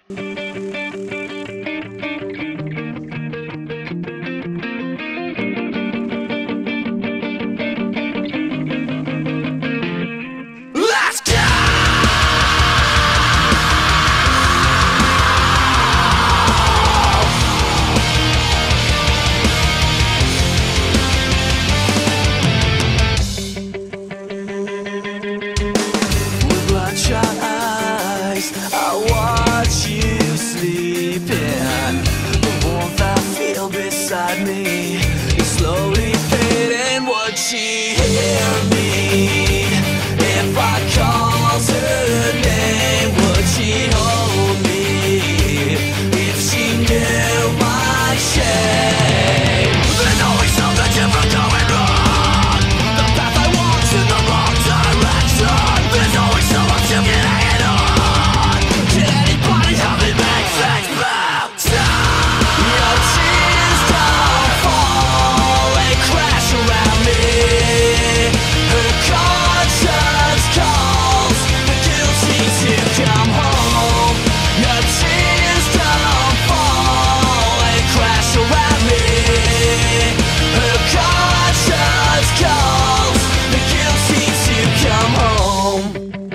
Let's go! With bloodshot eyes, I watch you sleeping. The warmth I feel beside me is slowly fading. Would she hear me if I called her name? Would she hold me if she knew my shame? There's always something different going wrong. The path I walk's in the wrong direction. There's always someone to get hanging on. Can anybody help me make things better? Your tears don't fall, they crash around me. Her conscience calls the guilty to come home. Your tears don't fall, they crash around me. Her conscience calls the guilty to come home.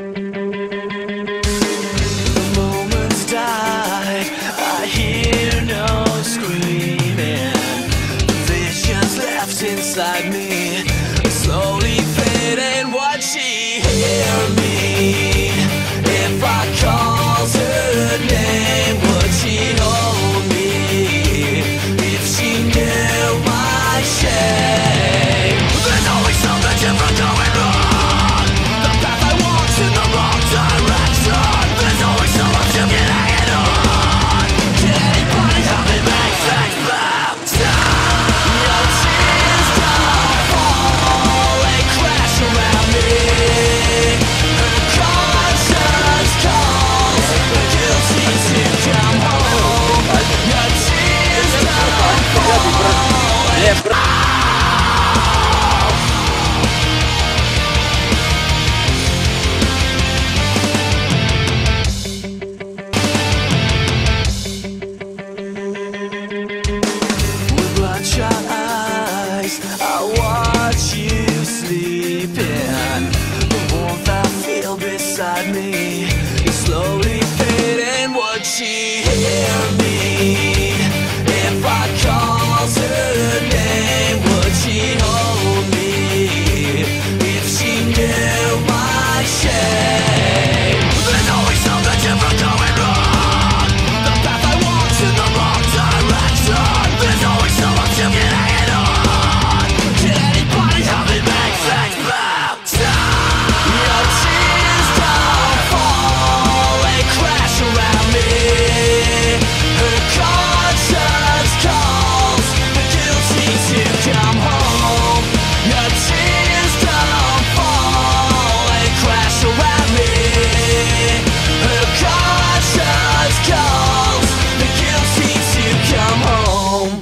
The moments died, I hear no screaming. The visions left inside me slowly fading. Would she hear me if I called her name? Would she hold me if she knew my shame? There's always something different going wrong. The path I walk's in the wrong direction. There's always someone to get hanging on. Can anybody help me make things better? Your tears don't fall, they crash around me. Her conscience calls the guilty to come home. Your tears don't fall, they With bloodshot eyes, I watch you sleeping. The warmth I feel beside me is slowly fading. Would she hear me if I called her name? Would she hold me if she knew my shame? There's always something different going wrong. The path I walk's in the wrong direction. There's always someone to get hanging on. Can anybody help me make things better? Your tears don't fall, they crash around me. Her conscience calls the guilty to come home. Your tears don't fall, they crash around me. Her conscience calls the guilty to come home.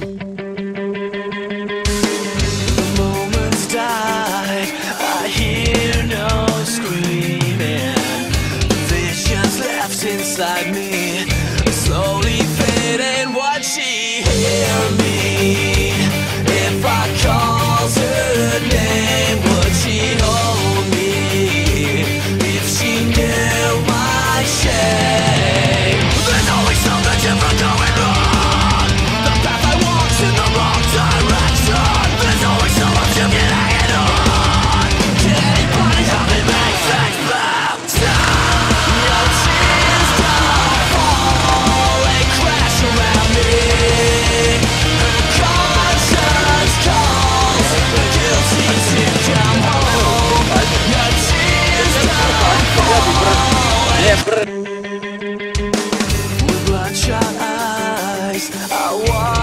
The moments died, I hear no screaming. The visions left inside me slowly fading. Would she hear me if I called her name? Would she hold me if she knew my shame? There's always something different going wrong. The path I walk's in the wrong direction. There's always someone to get hanging on. Can anybody help me make things better? Your tears don't fall, they crash around me. Her conscience calls the guilty to come home. Your tears don't fall, they with bloodshot eyes, I watch